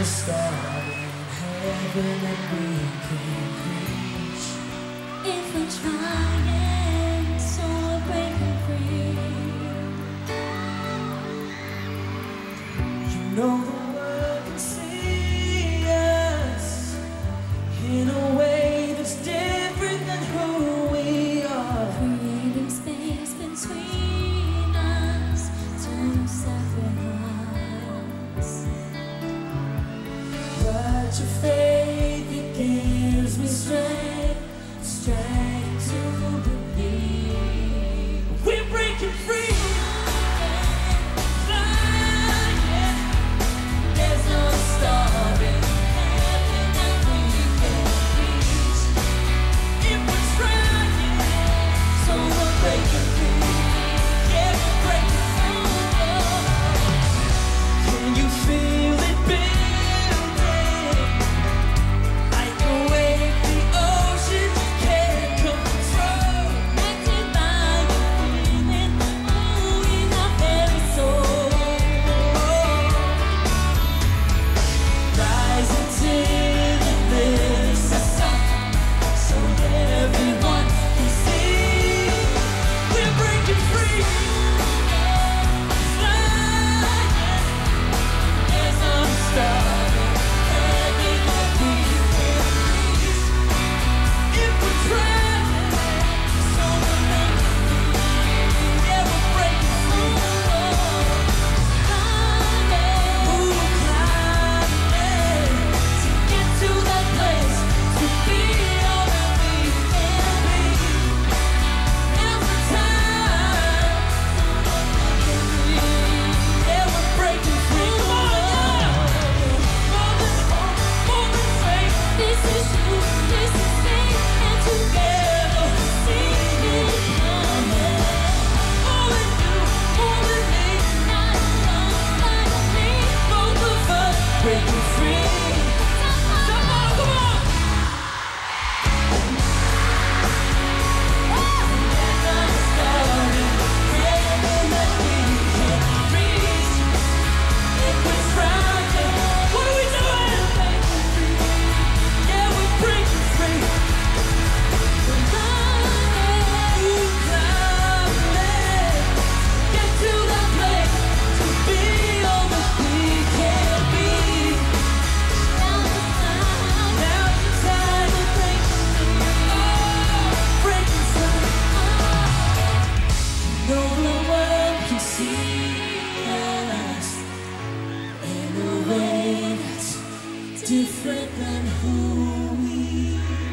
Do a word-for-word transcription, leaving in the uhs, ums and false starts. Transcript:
star in heaven that we can reach. If we're trying, so we're breaking free. You know the world can see us in a way that's different than who we are. Creating space between us, two separate hearts. But your faith, it gives me strength, strength to believe. We're breaking free. Flying. There's no star in heaven that we can reach. If we're trying, so we're breaking free. Yeah, we're breaking free. Can you feel it building? Like a wave the ocean can't control. Connected by the feeling, ooh, in our very soul. Rising till it lifts us up, so everyone can see. We're breaking free. Flying. There's no star in heaven that we can reach. If we're trying, so we're breaking free. Yeah, we're breaking free. Ooh, climbing to get to that place, to be all that we can be. Now's the time. Yeah, we're breaking free. Come on, yeah. More than hope, more than faith. This is you, this is me, and together we see it coming. More than you, more than me. Not alone, not me. Both of us breaking free. Come on, come on. There's no star in heaven that we can reach. If we're trying, what are we doing? Yeah, we're breaking free. Ooh, climbing, get to that place, to be all that we can be. Now's the time to break free. Breaking free. No, the world can see us in a way that's different than who we